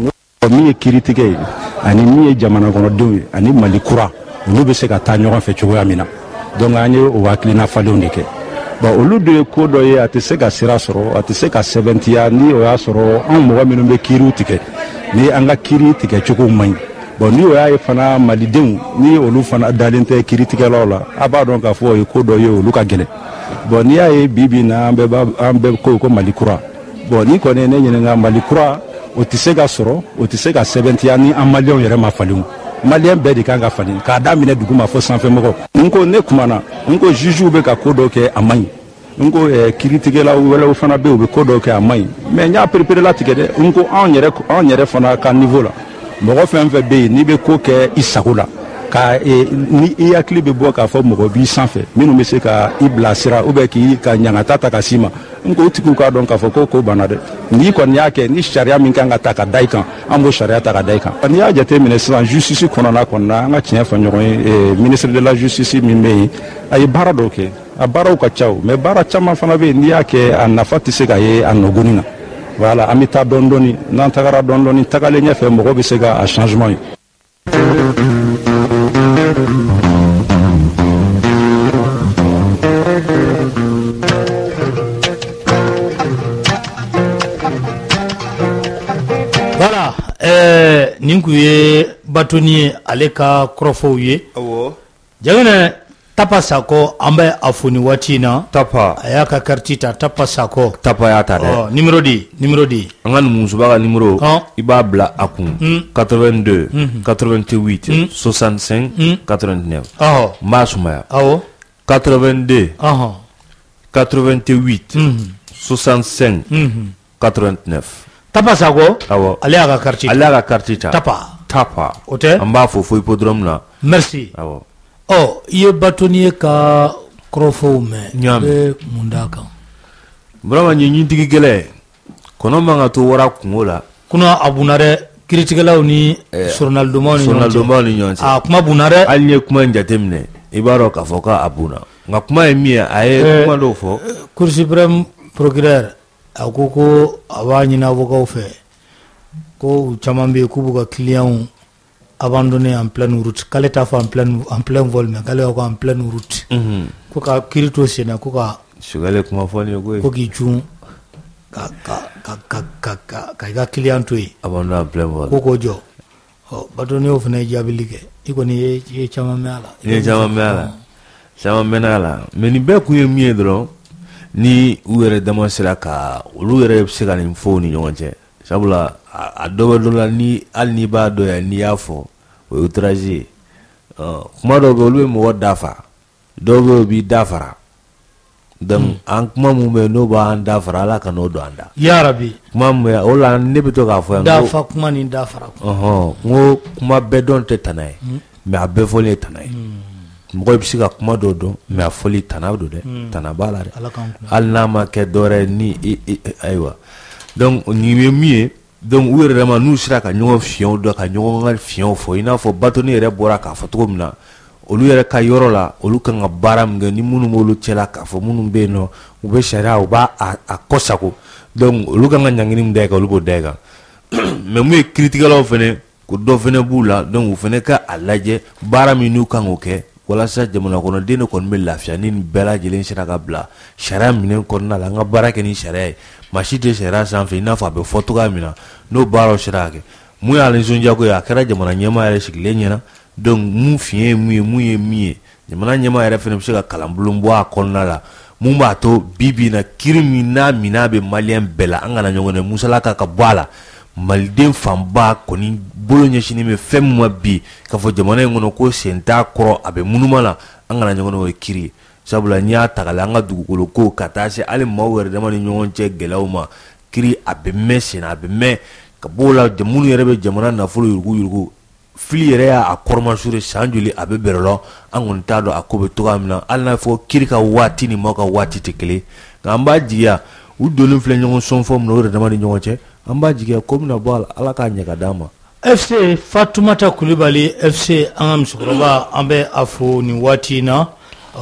min ye kiiritigɛ ye ani min ye jamana kɔnɔdenw ye ani Mali kura olu bɛ se ka taa ɲɔgɔn fɛ cogoya min na donc an ye o hakilina falenw de kɛ bon olu de ye ko dɔ ye a tɛ se ka sira sɔrɔ a tɛ se ka sɛbɛntiya ni o y'a sɔrɔ anw mɔgɔ minnu bɛ kiiriw tigɛ ni an ka kiiri tigɛ cogo man ɲi bon ni o y'a ye fana malidenw ni olu fana dalen tɛ kiiritigɛlaw la a b'a dɔn k'a fɔ o ye ko dɔ ye olu ka gɛlɛn bon n'i y'a ye bi bi in na an bɛɛ an bɛɛ ko ko Mali kura bon ni kɔni ye ne ɲininka Mali kura o tɛ se ka sɔrɔ o tɛ se ka sɛbɛntiya ni an maliyɛnw yɛrɛ ma falen maliyɛn bɛɛ de kan ka falen k'a daminɛ dugu ma fo sanfɛmɔgɔw n ko ne kumana n ko juges bɛ ka ko dɔ kɛ a man ɲi n ko kiiritigɛlaw wɛrɛw fana bɛ yen u bɛ ko dɔw kɛ a man ɲi mais n y'a perepere latigɛ dɛ n ko anw yɛrɛ anw yɛrɛ fana ka niveau la mɔgɔ fɛn fɛn bɛ yen n'i bɛ ko kɛ i sago la ka ni i hakili bɛ bɔ k'a fɔ mɔgɔ b'i sanfɛ minnu bɛ se ka i bilasira ou bien k'i ka ɲangata ta ka s'i ma n ko o tigiw k'a dɔn k'a fɔ ko ko banna dɛ n'i kɔni y'a kɛ ni sariya min kan ka ta ka da i kan an b'o sariya ta ka da i kan n'i y'a jateminɛ sisan justice kɔnɔna kɔnɔna an ka tiɲɛ fɔ ɲɔgɔn ye ministre de la justice min bɛ yen a ye baara dɔw kɛ a baaraw ka ca o mais baara caman fana bɛ yen n'i y'a kɛ a nafa tɛ se ka ye a nɔgɔni na voilà an bɛ taa dɔɔni dɔɔni n'an tagara dɔɔni dɔɔni tagalen ɲɛfɛ mɔgɔ bɛ se ka a changement ye. Voilà, euh, nin kun ye Batoni ye ale ka kɔrɔfɔw ye. Awɔ. Jagana Tapa Sako an bɛ a fo nin waati in na. Tapa. A y'a ka carte ta Tapa Sako. Tapa y'a ta dɛ. Ɔ numéro di numéro di. An ka numusuba ka numéro. Ɔn. I b'a bila a kun. quatre-vingt-deux quatre-vingt-huit soixante-cinq quatre-vingt-neuf. Ɔhɔ. N b'a sumaya. Awɔ. quatre-vingt-deux Ɔhɔn. quatre-vingt-huit soixante-cinq quatre-vingt-neuf. Tapa Sako. Awɔ. Ale y'a ka carte ta. Ale y'a ka carte ta. Tapa. Tapa. O tɛ. An b'a fo fo hippodrome na. Merci. Awɔ. Ɔ i ye Batoni ye ka kɔrɔfɔw mɛn. Ɲaamin. I bɛ mun d'a kan. Vraiment ɲin ɲintigi gɛlɛ kɔnɔ man ka to wara kungo la. Kuna a bunna dɛ kiiritigɛlaw ni journaldomaw ni ɲɔgɔn cɛ. journaldomaw ni ɲɔgɔn cɛ. A kuma bunna dɛ. Hali n'i ye kuma in jateminɛ i b'a dɔn k'a fɔ k'a bunna nka kuma ye min ye a ye kuma dɔw fɔ. Cour suprême procureur a ko ko a b'a ɲini avocat fɛ ko caman bɛ yen k'u b'u ka clients abandonné en pleine route k'ale t'a fɔ en pleine en plein vol mais k'ale b'a fɔ en pleine route ko ka kiiri to sen na ko ka sugale kuma fɔ ni ko ko k'i cun ka ka ka ka ka ka ka i ka client to yen abandonné en plein vol ko k'o jɔ ɔ bato ne y'o fana ye jaabili kɛ i kɔni ye ye caman mɛn a la i ye caman mɛn a la caman mɛnna a la mais nin bɛɛ kun ye min ye dɔrɔn ni u yɛrɛ dama sera ka olu yɛrɛ bɛ se ka nin fɔ u ni ɲɔgɔn cɛ sabula a dɔ bɛ dɔ la ni hali n'i b'a dɔn yan n'i y'a fɔ o ye outrage ye kuma dɔw bɛ olu bɛ mɔgɔ dafa dɔw bɛ yen u b'i dafara donc an kuma mun bɛ n'o b'an dafara Ala ka n'o don an da yarabi kuma mun bɛ o la ne bɛ to k'a fɔ yan dafa kuma ni dafara ɔhɔn n ko kuma bɛɛ dɔn tɛ tana ye mais a bɛɛ fɔlen ye tana ye mɔgɔ bɛ se ka kuma dɔ dɔn mais a fɔli tana don dɛ tana b'a la dɛ hali n'a ma kɛ dɔwɛrɛ ni ayiwa donc nin ye min ye donc u yɛrɛ dama n'u sera ka ɲɔgɔn fiɲɛw dɔn ka ɲɔgɔn ka fiɲɛw fɔ i n'a fɔ batoni yɛrɛ bɔra k'a fɔ cogo min na olu yɛrɛ ka yɔrɔ la olu kan ka baara min kɛ ni minnu b'olu cɛla k'a fɔ minnu bɛ yen nɔ u bɛ sariya u b'a a kɔsago donc olu kan ka ɲangini min da i kan olu b'o da i kan mais mun ye kiiritigɛlaw fɛnɛ ko dɔ fɛnɛ b'u la donc u fɛnɛ ka a lajɛ baara min n'u kan k'o kɛ walasa jamana kɔnɔden de kɔni bɛ lafiya ni nin bɛɛ lajɛlen sera ka bila sariya minɛn kɔnɔna la an ka baara kɛ ni sariya ye maa si tɛ sariya sanfɛ i n'a fɔ a bɛ fɔ cogoya min na n'o baaraw sera ka kɛ mun y'ale nisɔndiyako ye a kɛra jamana ɲɛmaa yɛrɛ sigilen ɲɛna donc mun fiɲɛ ye mun ye mun ye min ye jamana ɲɛmaa yɛrɛ fɛnɛ bɛ se ka kalanbulon bɔ a kɔnɔna la mun b'a to bi bi in na kiiri min n'a minɛ bɛ maliyɛn bɛɛ la an kana ɲɔgɔn dɛ musalaka ka bɔ a la maliden fanba kɔni bolo ɲɛsinin bɛ fɛn min ma bi k'a fɔ jamana in kɔnɔ ko sen t'a kɔrɔ a bɛ munuma la an kana ɲɔgɔn o ye kiiri ye sabula n'i y'a ta k'a lajɛ an ka dugukolo ko ka taa se hali maaw yɛrɛ dama ni ɲɔgɔn cɛ gɛlɛyaw ma kiiri a bɛ mɛn sen na a bɛ mɛn ka bɔ o la minnu yɛrɛ bɛ jamana nafolo yurugu yurugu fili yɛrɛ y'a kɔrɔmasure san joli a bɛ bɛrɛ lɔ an kɔni t'a dɔn a ko bɛ cogoya min na hali n'a fɔ kiiri ka waati ni maaw ka waati tɛ kelen nka an b'a jigiya u donnen filɛ ɲɔgɔn sɔn fɔ min na o yɛrɛ dama ni ɲɔgɔn cɛ an b'a jigiya ko bɛna bɔ a la Ala k'a ɲɛ ka d'an ma. F C Fatumata Kulibali F C an ka musokɔrɔba an bɛ a fo nin waati in na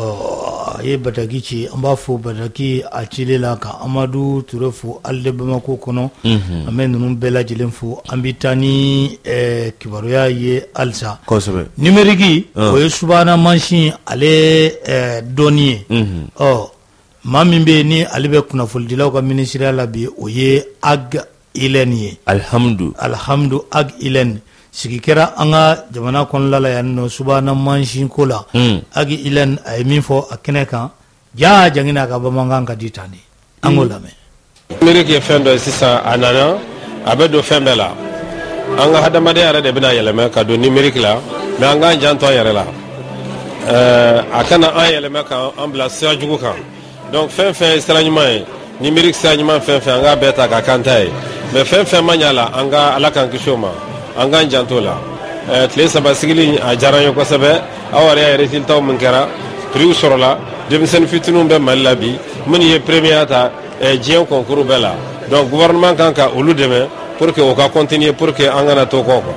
a ye bataki ci an b'a fo bataki a cilen la ka Amadu Ture fo hali de Bamako kɔnɔ an bɛ ninnu bɛɛ lajɛlen fo an bɛ taa ni kibaruya ye halisa kosɛbɛ numérique o ye subahana mansin ale dɔnni ye ɔ maa min bɛ yen ni ale bɛ kunnafonidilaw ka ministériya la bi o ye Ag Ilen ye alhamdu alhamdu Ag Ilen sigi kɛra an ka jamana kɔnɔna la yan nɔ subahana mansin ko la Ag Ilen a ye min fɔ a kɛnɛ kan jaa jangina a ka bamanankan ka di tan de an k'o lamɛn. numérique ye fɛn dɔ ye sisan a nana a bɛ don fɛn bɛɛ la an ka hadamadenya yɛrɛ de bɛna yɛlɛmɛ ka don numérique la mais an k'an janto an yɛrɛ la a kana an yɛlɛmɛ ka an bila sira jugu kan donc fɛn fɛn ye sira ɲuman ye numérique sira ɲuman fɛn fɛn an k'a bɛɛ ta ka kan ta ye mais fɛn fɛn ma ɲa la an ka Ala k'an kisi o ma an k'an janto la tile saba sigili a diyara n ye kosɛbɛ aw yɛrɛ y'a résultat min kɛra prix sɔrɔla denmisɛnnin fitininw bɛ Mali la bi minnu ye premier ta diɲɛ concours bɛɛ la donc gouvernement kan ka olu dɛmɛ pour que o ka continuer pour que an kana to kɔ quoi.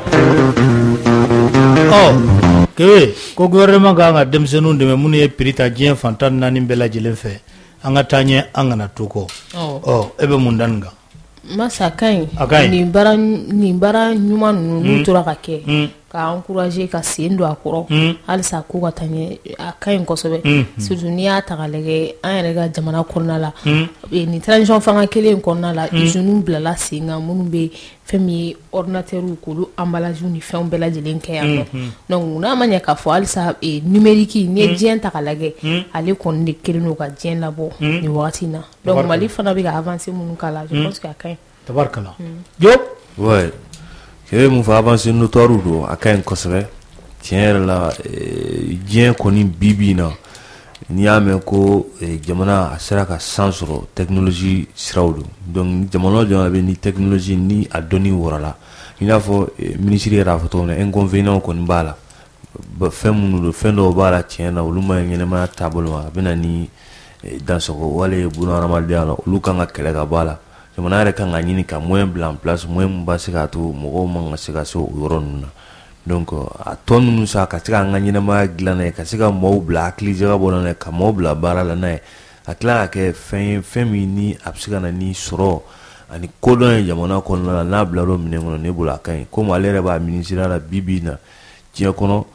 ɔ Kebe ko gouvernement kan ka denmisɛnninw dɛmɛ minnu ye prix ta diɲɛ fan tan ni naani bɛɛ lajɛlen fɛ an ka taa ɲɛ an kana to kɔ ɔ e bɛ mun da nin kan. Masa kaɲi nin baara nin baara ɲuman ninnu n'u tora ka kɛ ka encourager ka sen don a kɔrɔ halisa ko ka taa ɲɛ a kaɲi kosɛbɛ surtout n'i y'a ta ka lajɛ an yɛrɛ ka jamana kɔnɔna la nin transition fanga kelen kɔnɔna la usines bilala sen kan minnu bɛ fɛn min ye ordinateurs k'olu emballage ni fɛnw bɛɛ lajɛlen kɛ yan nɔ donc n'a ma ɲɛ k'a fɔ halisa numérique n'i ye diɲɛ ta ka lajɛ ale kɔni de kelen don ka diɲɛ labɔ nin wagati in na donc Mali fana bɛ ka avancer minnu k'a la je pense que a kaɲi. Tabarkala. Diop. Ouais. Kebe mun fa avancer notoire do a kaɲi kosɛbɛ tiɲɛ yɛrɛ la diɲɛ kɔni bi bi in na n'i y'a mɛn ko jamana a sera ka san sɔrɔ technologie siraw don donc jamana o jamana bɛ ni technologie ni a dɔnni wɔrɔla i n'a fɔ ministre yɛrɛ a fɔ cogo min na inconvénients kɔni b'a la fɛn minnu don fɛn dɔw b'a la tiɲɛ na olu ma ɲi ɲɛnɛmaya taabolo ma a bɛ na ni dansɔgɔ wale ye bunahadamadenya la olu kan ka kɛlɛ ka bɔ a la jamana yɛrɛ kan ka ɲini ka moyen bila en place moyen min b'a se k'a to mɔgɔw man ka se ka se o yɔrɔ ninnu na donc a tɔ ninnu sa ka se ka an ka ɲɛnɛmaya dilan n'a ye ka se ka maaw bila hakili jagabɔ n'a ye ka maaw bila baara la n'a ye a tila ka kɛ fɛn ye fɛn min ni a bɛ se ka na ni sɔrɔ ani kodɔn ye jamana kɔnɔna la n'a bilar'o minɛn kɔnɔ ne bolo a ka ɲi komi ale yɛrɛ b'a minisiriya la bi bi in na diɲɛ kɔnɔ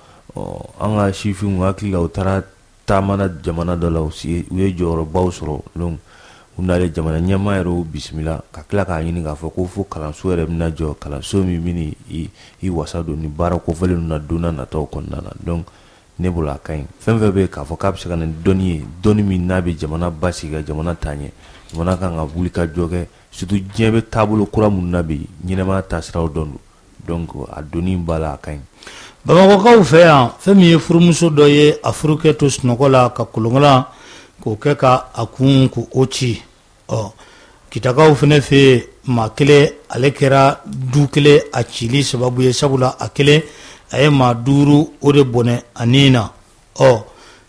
an ka sifinw hakili la u taara taamana jamana dɔ la u ye jɔyɔrɔbaw sɔrɔ donc u nalen jamana ɲɛmaa yɛrɛ y'u bisimila ka tila k'a ɲini k'a fɔ ko fo kalanso yɛrɛ bɛna jɔ kalanso min bɛ i wasa don ni baara kofɔlen ninnu na don n'a nataw kɔnɔna na donc ne bolo a ka ɲi fɛn fɛn bɛ yen k'a fɔ k'a bɛ se ka na ni dɔnni ye dɔnni min n'a bɛ jamana basigi ka jamana taa ɲɛ jamana kan ka wuli ka jɔ kɛ surtout diɲɛ bɛ taabolo kura minnu na bi ɲɛnɛmaya taasiraw dɔn don donc a donni b'a la a ka ɲi. Bamakɔkaw fɛ yan fɛn min ye furumuso dɔ ye a furukɛ to sunɔgɔ la ka kolonkalan k'o kɛ ka a kun k'o ci ɔ kitakaw fɛnɛ fɛ maa kelen ale kɛra du kelen a cili sababu ye sabula a kelen a ye maa duuru o de bɔnɛ a nin na ɔ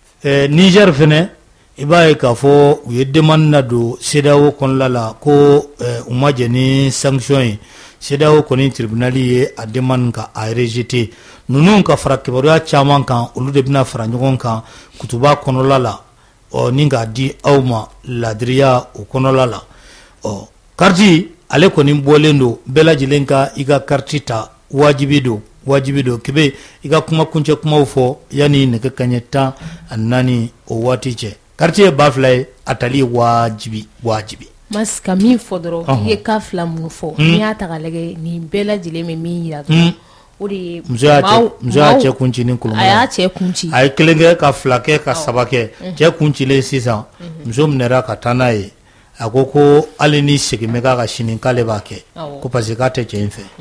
ɛɛ Niger fɛnɛ i b'a ye k'a fɔ u ye demande na don C E D E A O kɔnɔna la ko ɛɛ u ma jɛ ni sanction ye C E D E A O kɔni tribunal ye a demande ka a rejeté ninnu ka fara kibaruya caman kan olu de bɛna fara ɲɔgɔn kan kutuba kɔnɔna la ɔ ni k'a di aw ma ladiriya o kɔnɔna la ɔ carte ale kɔni bɔlen don bɛɛ lajɛlen ka i ka carte ta wajibi don wajibi don kebe i ka kuma kuncɛ kumaw fɔ yanni nɛgɛ kaɲɛ tan ani naani o waati cɛ carte ye ba fila ye a tali ye wajibi wajibi. Mas ka min fɔ dɔrɔn i ye ka fila minnu fɔ n'i y'a ta k'a lajɛ nin bɛɛ lajɛlen bɛ min yira dɔrɔn o de ye muso y'a cɛ kunci ni kolonkalan a y'a cɛ kunci a ye kelen kɛ ka fila kɛ ka saba kɛ cɛ kuncilen sisan muso minɛra ka taa n'a ye a ko ko hali ni segin bɛ k'a ka sini k'ale b'a kɛ ko parce que k'a tɛ cɛ in fɛ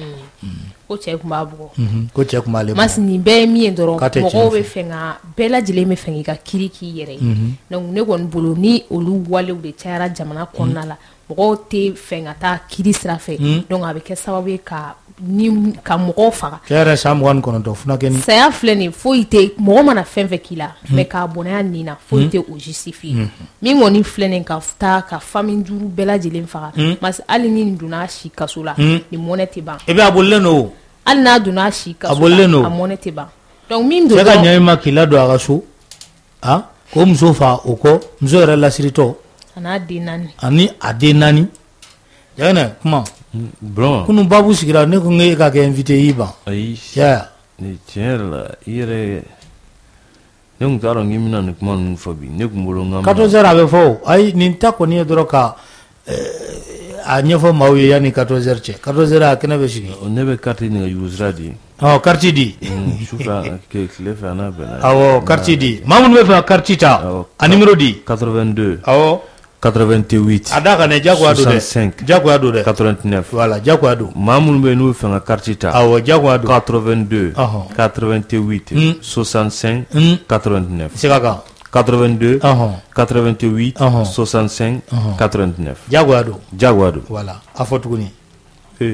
ko cɛ kun b'a bugɔ ko cɛ kun b'ale bugɔ mas nin bɛɛ ye min ye dɔrɔn mɔgɔw bɛ fɛ ka bɛɛ lajɛlen bɛ fɛ k'i ka kiiri k'i yɛrɛ ye donc ne kɔni bolo ni olu walew de cayara jamana kɔnɔna la mɔgɔw tɛ fɛ ka taa kiiri sira fɛ donc a bɛ kɛ sababu ye ka ni ka mɔgɔw faga cɛ yɛrɛ san mugan ni kɔnɔntɔn funakɛni saya filɛ nin foyi tɛ mɔgɔ mana fɛn fɛn k'i la mais k'a bɔnɛya nin na foyi tɛ o justifier min kɔni filɛ nin ka taa ka famille duuru bɛɛ lajɛlen faga parce que hali ni nin donna si kaso la nin mɔnɛ tɛ ban e bɛ a bolilen don hali n'a donna si kaso la a mɔnɛ tɛ ban donc min don cɛ ka ɲɛ i ma k'i ladon a ka so ah ko muso fa o kɔ muso yɛrɛ lasiritɔ a n'a den naani ani a den naani jɛgɛnɛ kuma kunun babu sigira ne ko e ka kɛ invité yi ban ayi ya ni tiɲɛ yɛrɛ la i yɛrɛ ne kun t'a dɔn k'i bɛna nin kuma ninnu fɔ bi ne kun bolo n ka quatorze heures a bɛ fɔ o ayi nin ta kɔni ye dɔrɔn ka a ɲɛfɔ maaw ye yanni quatorze heures cɛ quatorze heures a kɛnɛ bɛ sigi ne bɛ carte nɛgɛjuru sira di ɔ carte di sufɛ tile fɛ a n'a bɛnna awɔ carte di maa minnu bɛ fɛ ka carte ta a numéro di quatre-vingt-deux awɔ quatre-vingt-huit a da ka ne jagoya don dɛ soixante-cinq jagoya don dɛ quatre-vingt-neuf voilà jagoya don maa minnu bɛ yen n'u bɛ fɛ ka carte ta awɔ jagoya don quatre-vingt-deux quatre-vingt-huit soixante-cinq quatre-vingt-neuf sega kan quatre-vingt-deux quatre-vingt-huit soixante-cinq quatre-vingt-neuf jagoya don jagoya don voilà a fɔ tuguni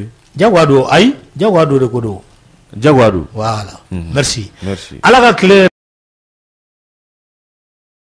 jagoya don ayi jagoya don de ko don jagoya don voilà merci merci ala ka tile